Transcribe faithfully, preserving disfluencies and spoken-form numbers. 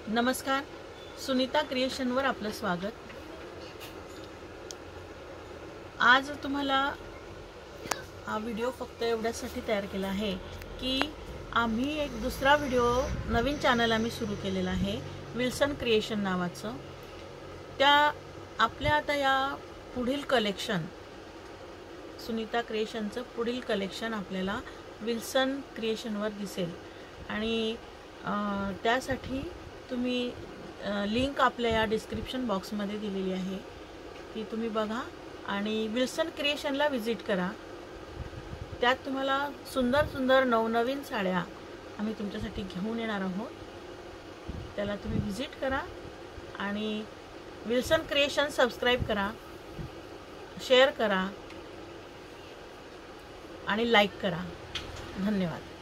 नमस्कार, सुनीता क्रिएशनवर आपलं स्वागत। आज तुम्हाला हा व्हिडिओ फक्त एवढ्यासाठी तयार केला आहे की आम्ही एक दुसरा व्हिडिओ नवीन चॅनल आम्ही सुरू केलेला आहे विल्सन क्रिएशन नावाचं। त्या आपल्या आता या पुढील कलेक्शन सुनीता क्रिएशनचं पुढील कलेक्शन आपल्याला विल्सन क्रिएशनवर दिसेल आणि त्यासाठी तुम्ही लिंक आपल्या या डिस्क्रिप्शन बॉक्समध्ये दिलेली आहे ती तुम्ही बघा आणि विल्सन क्रिएशनला विजिट करा। त्यात तुम्हाला सुंदर सुंदर नवनवीन साड्या आम्ही तुमच्यासाठी घेऊन येणार आहोत। त्याला तुम्ही विजिट करा आणि विल्सन क्रिएशन सबस्क्राइब करा, शेअर करा आणि लाईक करा। धन्यवाद।